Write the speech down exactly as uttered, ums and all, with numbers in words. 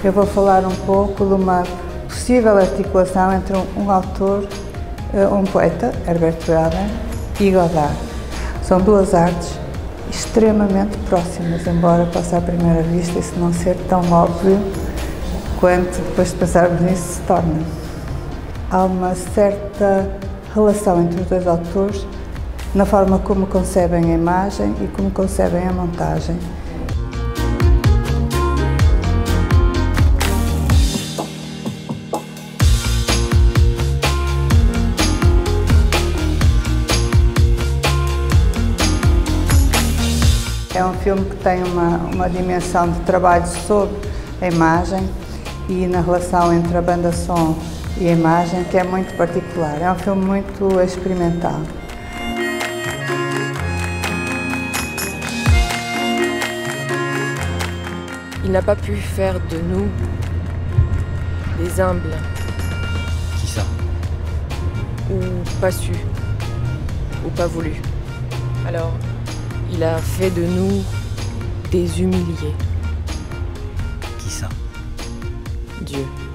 Eu vou falar um pouco de uma possível articulação entre um, um autor, um poeta, Herbert Welder, e Godard. São duas artes extremamente próximas, embora possa à primeira vista isso não ser tão óbvio quanto depois de pensarmos nisso se torna. Há uma certa relação entre os dois autores na forma como concebem a imagem e como concebem a montagem. É um filme que tem uma, uma dimensão de trabalho sobre a imagem e na relação entre a banda-som e a imagem que é muito particular. É um filme muito experimental. Il n'a pas pu faire de nous des humbles. Qui ça? Ou pas su, ou pas voulu. Alors, il a fait de nous des humiliés. Qui ça? Dieu.